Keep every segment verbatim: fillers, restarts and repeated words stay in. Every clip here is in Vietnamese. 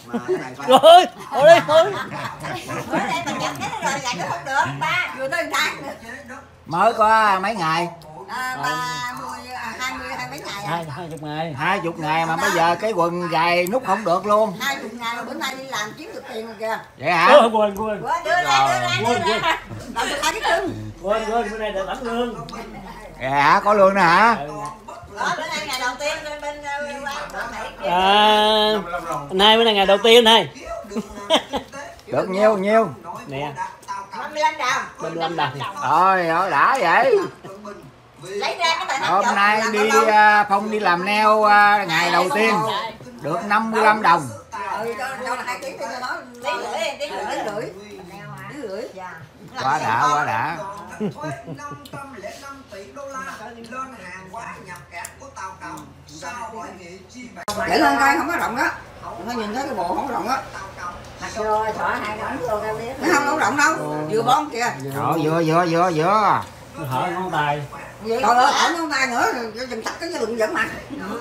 Rồi, thôi đi, thôi. Bữa nay mình nhập cái rồi lại nó không được. Ba, vừa tới tháng nữa. Mới có mấy ngày? À, ba mươi, hai mươi, hai mấy ngày Hai, hai chục ngày. Hai chục ngày mà bây giờ cái quần dài nút không được luôn. Hai chục ngày mà bữa nay đi làm kiếm được tiền rồi kìa. Vậy hả? Ôi, quên, quên. Đưa ra, đưa ra, đưa ra. Làm cho hai cái cưng. Quên, quên, bữa nay đã lãnh lương. Vậy hả? Có lương nữa hả? Đó, bữa nay ngày đầu tiên bên bên À, nay bữa nay ngày đầu tiên này. Được nhiêu nhiêu? Nè. năm mươi lăm đồng. năm mươi lăm đồng. Ôi ơi đã vậy. Lấy ra cái bài Hôm nay đi uh, Phong đi làm nail uh, ngày đầu tiên được năm mươi lăm đồng. Ừ, cho cho hai tiếng cho nó lấy rưỡi, lấy rưỡi, lấy rưỡi. Lấy rưỡi. Quá đã, quá đã. Để lên coi không có rộng đó. Nó nhìn thấy cái bộ không có rộng á. Mặc vô xỏ hai cái vô cao biết. Nó không có rộng đâu. Vừa bón kìa. Trời vừa vừa vừa vừa. Nó hở ngón tay. Trời ơi, ở ngón tay nữa, dừng tắt cái đừng dẫn mặt.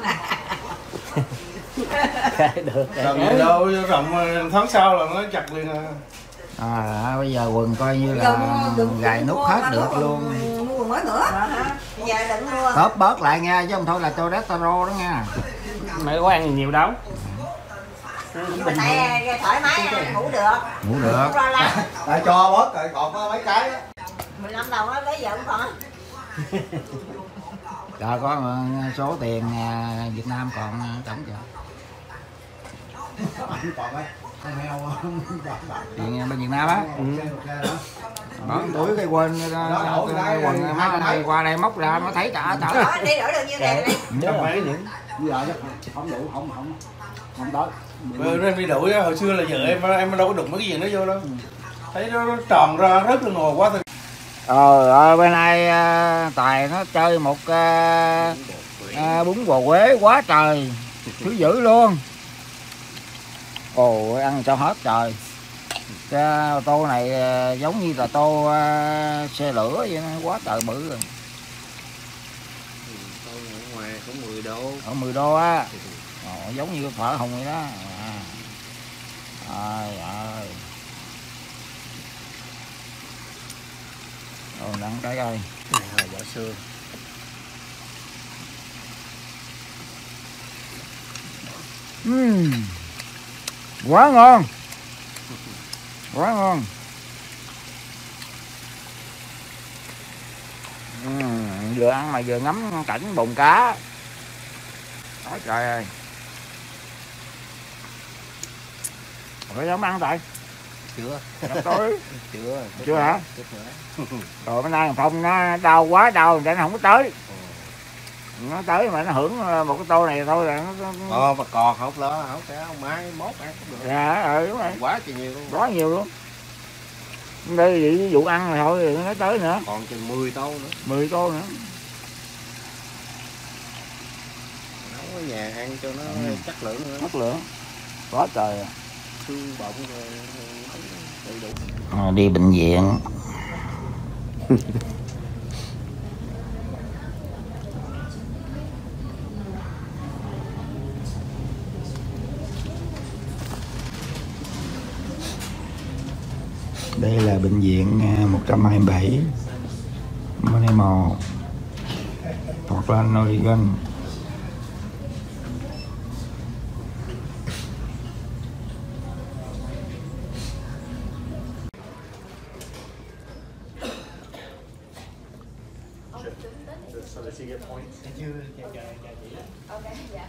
Được. Rộng đâu, rộng tháng sau là nó chặt liền à. À, bây giờ quần coi như là gài nút hết được luôn. Mua quần mới nữa. Bây giờ đừng mua. Bớt bớt lại nha, chứ không thôi là cholesterol đó nha. Mày có ăn nhiều đâu. Mình thấy thoải mái, ngủ được. Ngủ được. Tại cho bớt rồi còn có mấy cái á. mười lăm đồng đó lấy vợ còn. Rồi có số tiền Việt Nam còn tổng chưa? Còn mấy Tiền bên Việt Nam á. Ừ. Bỏ túi cái quên cái quần má này qua đây móc ra nó thấy cả cả. Đó, đi đổi được nhiêu tiền đi. trăm mấy những. Bây giờ không đủ, không không không tới. Bữa em đi đuổi hồi xưa là vợ em em đâu có đụng mấy cái gì nó vô đâu. Thấy nó, nó tròn ra rất là ngồi quá thôi. Ờ ơi bên nay Tài nó chơi một uh, uh, bún bò Huế quá trời thứ dữ luôn. Ồ ăn cho hết trời. Cái tô này uh, giống như là tô uh, xe lửa vậy đó, quá trời bự rồi. Tô ở ngoài có mười đô. Ở mười đô á. Ồ, giống như cái phở hồng vậy đó. À. Trời ơi. Ồ nắng cái ơi. Này là vỏ xương. Uhm. Quá ngon. Quá ngon. Uhm, vừa ăn mà vừa ngắm cảnh bồn cá. Đó trời ơi. Phải dám ăn tại? Chưa. Tối. Chưa. Chưa hả? Rồi bữa nay Phong nó đau quá đau để nó không có tới. Nó tới mà nó hưởng một cái tô này thôi là nó. Ờ mà còn không lo, không cái ông mai mốt ăn cũng được. Dạ ừ đúng rồi. Quá trời nhiều luôn. Quá nhiều luôn. Đây ví dụ ăn rồi thôi rồi nó tới nữa. Còn chừng mười tô nữa. mười tô nữa. Nấu ở nhà ăn cho nó ừ. chất lượng nữa. Chất lượng. Quá trời à. Xương bọng rồi đầy đủ. À, đi bệnh viện. Đây là bệnh viện một trăm hai mươi bảy Monemall, Portland, Oregon. So does he get points? Okay, yeah.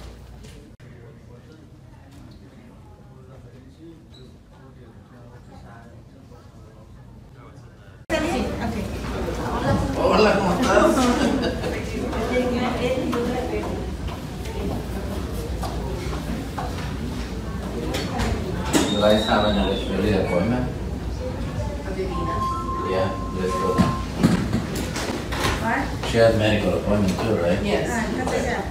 Ủa là không có. Do I have an early appointment? Yeah, let's go. What? She had medical appointment too, right? Yes. Uh,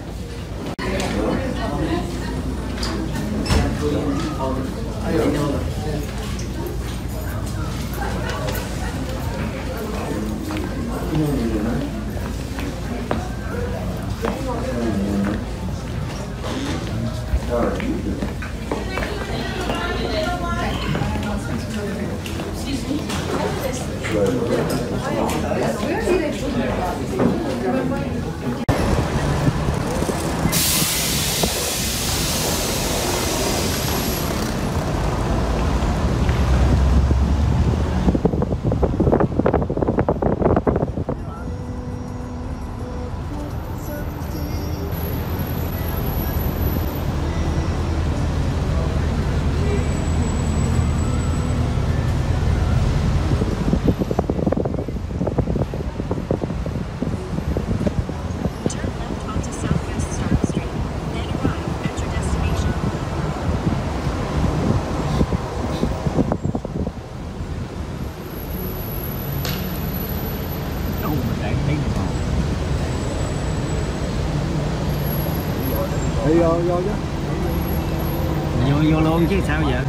Đi vô vô chứ. Vô vô luôn chứ sao giờ.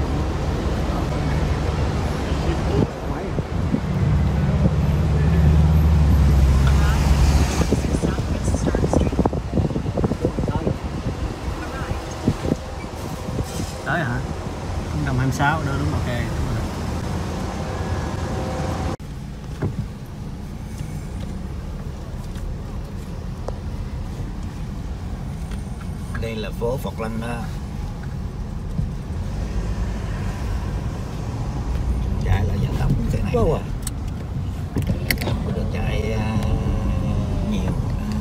Tới hả? Trung tâm hai mươi sáu đó đúng ok. Đúng rồi. Đây là phố Phật Lanh đó. Chạy là vận động thế này. Đúng rồi. Được chạy uh, nhiều.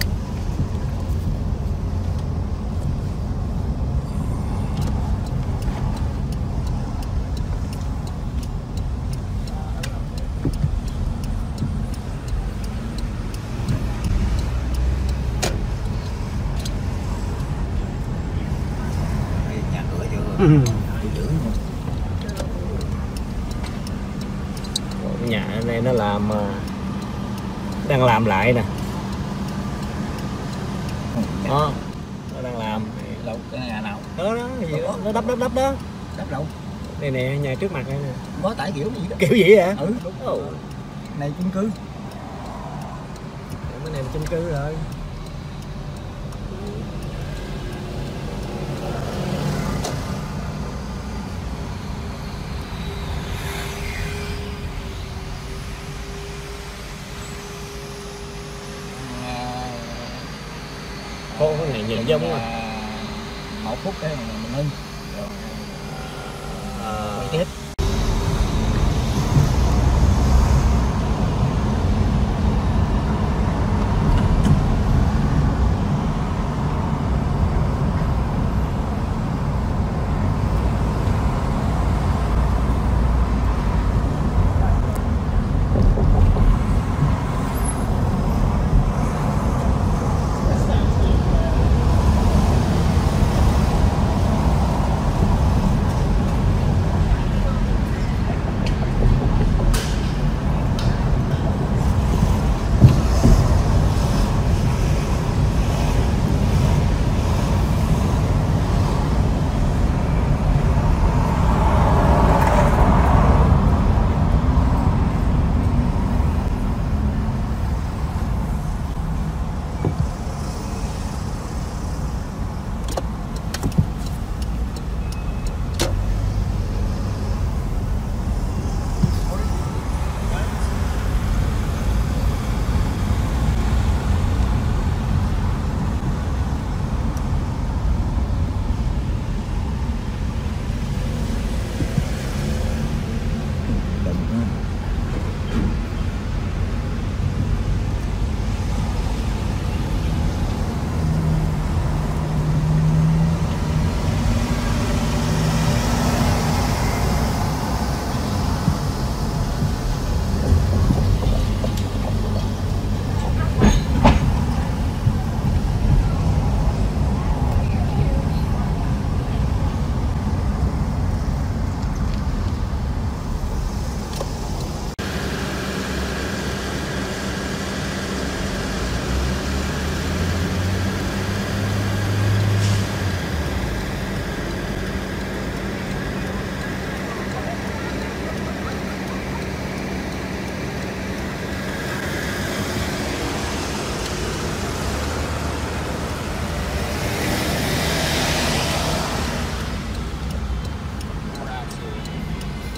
Nhà cửa chưa? Ừ. Nhà này nó làm đang làm lại nè. Đó, nó đang làm Đâu cái nhà nào? đó đó gì đó, nó đắp đắp đắp đó. Đắp đâu? Đây nè, nhà trước mặt đây nè. Có tải kiểu gì đó. Kiểu gì hả? Ừ đúng. Ồ, Này chung cư. cái này là chung cư rồi. Phố cái này nhìn giống quá. Một phút cái mình ngưng. À, Quay tiếp.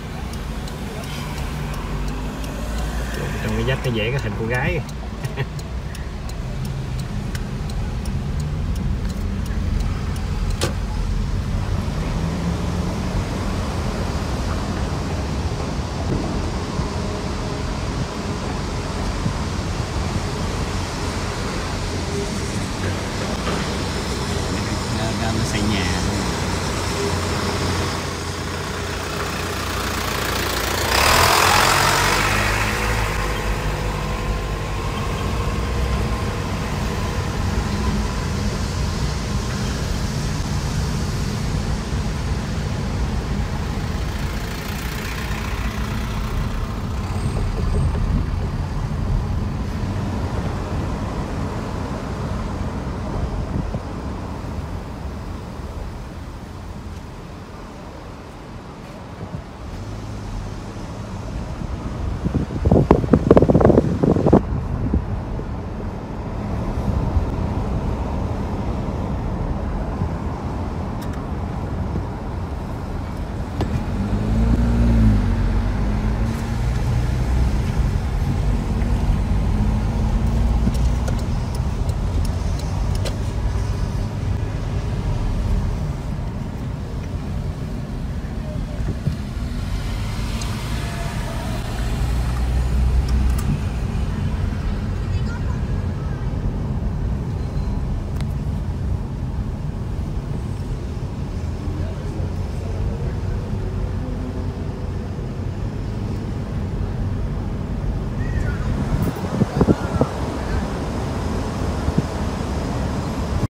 trong cái dách nó dễ cái hình cô gái.